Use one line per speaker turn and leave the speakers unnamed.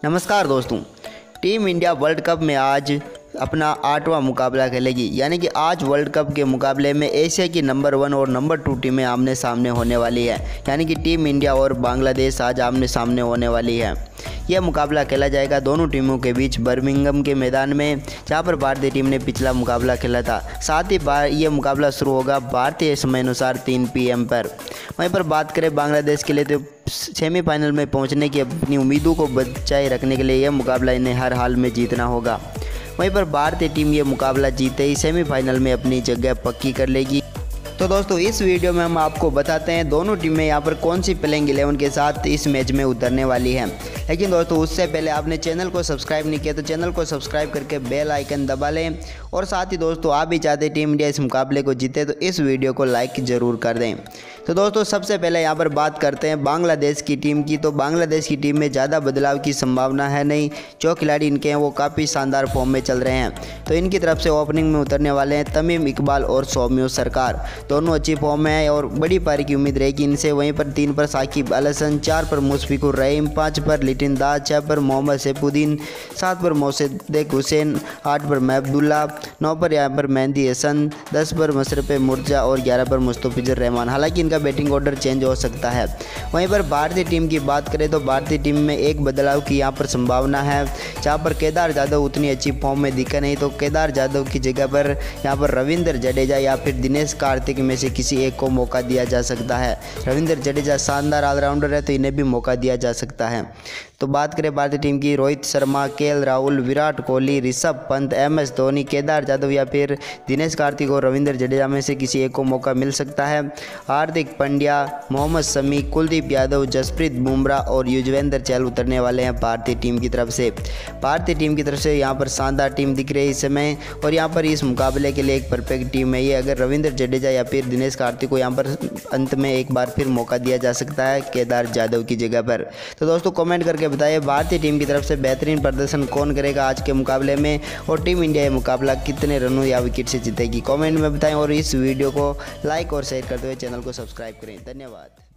नमस्कार दोस्तों, team India world cup में आज अपना 8वां मुकाबला खेलेगी। यानी कि आज वर्ल्ड कप के मुकाबले में एशिया की नंबर 1 और नंबर 2 टीमें आमने सामने होने वाली है। यानी कि टीम इंडिया और बांग्लादेश आज आमने सामने होने वाली है। यह मुकाबला खेला जाएगा दोनों टीमों के बीच बर्मिंघम के मैदान में, जहां पर भारतीय टीम ने पिछला मुकाबला खेला था। साथ ही यह मुकाबला शुरू होगा भारतीय समय अनुसार 3 PM पर। वहीं पर बात करें बांग्लादेश के लिए, तो सेमीफाइनल में पहुंचने की अपनी उम्मीदों को बचाए रखने के लिए यह मुकाबला इन्हें हर हाल में जीतना होगा। वहीं पर भारतीय टीम ये मुकाबला जीते ही सेमीफाइनल में अपनी जगह पक्की कर लेगी। तो दोस्तों, इस वीडियो में हम आपको बताते हैं दोनों टीमें यहाँ पर कौन सी प्लेइंग 11 के साथ इस मैच में उतरने वाली हैं। लेकिन दोस्तों, उससे पहले आपने चैनल को सब्सक्राइब नहीं किया तो चैनल को सब्सक्राइब करके बेल आइकन दबा लें। और साथ ही दोस्तों, आप भी चाहते टीम इंडिया इस मुकाबले को जीते तो इस वीडियो को लाइक ज़रूर कर दें। तो दोस्तों, सबसे पहले यहाँ पर बात करते हैं बांग्लादेश की टीम की। तो बांग्लादेश की टीम में ज़्यादा बदलाव की संभावना है नहीं। जो खिलाड़ी इनके हैं वो काफ़ी शानदार फॉर्म में चल रहे हैं। तो इनकी तरफ से ओपनिंग में उतरने वाले हैं तमीम इकबाल और सौम्य सरकार। दोनों अच्छी फॉर्म में है और बड़ी पारी की उम्मीद रहेगी इनसे। वहीं पर 3 पर साकिब अल हसन, 4 पर मुशफिकुर रहीम, 5 पर लिटिन दास, 6 पर मोहम्मद सैफुद्दीन, 7 पर मोसद्देक हुसैन, 8 पर महबुल्ला, 9 पर यहाँ पर मेहंदी हसन, 10 पर मशरफ मुर्जा और 11 पर मुस्तफिजुर रहमान। हालांकि इनका बैटिंग ऑर्डर चेंज हो सकता है। वहीं पर भारतीय टीम की बात करें तो भारतीय टीम में एक बदलाव की यहाँ पर संभावना है, जहाँ पर केदार जाधव उतनी अच्छी फॉर्म में दिखा नहीं। तो केदार जाधव की जगह पर यहाँ पर रविंद्र जडेजा या फिर दिनेश कार्तिक में से किसी एक को मौका दिया जा सकता है। रविंद्र जडेजा शानदार ऑलराउंडर है तो इन्हें भी मौका दिया जा सकता है। तो बात करें भारतीय टीम की, रोहित शर्मा, KL राहुल, विराट कोहली, ऋषभ पंत, MS धोनी, केदार जाधव या फिर दिनेश कार्तिक और रविंद्र जडेजा में से किसी एक को मौका मिल सकता है। हार्दिक पांड्या, मोहम्मद शमी, कुलदीप यादव, जसप्रीत बुमराह और युजवेंद्र चहल उतरने वाले हैं भारतीय टीम की तरफ से। भारतीय टीम की तरफ से यहाँ पर शानदार टीम दिख रही है इस समय और यहाँ पर इस मुकाबले के लिए एक परफेक्ट टीम है ये। अगर रविंद्र जडेजा या फिर दिनेश कार्तिक को यहाँ पर अंत में एक बार फिर मौका दिया जा सकता है केदार जाधव की जगह पर। तो दोस्तों, कमेंट करके बताइए भारतीय टीम की तरफ से बेहतरीन प्रदर्शन कौन करेगा आज के मुकाबले में और टीम इंडिया ये मुकाबला कितने रनों या विकेट से जीतेगी। कमेंट में बताएं और इस वीडियो को लाइक और शेयर करते हुए चैनल को सब्सक्राइब करें। धन्यवाद।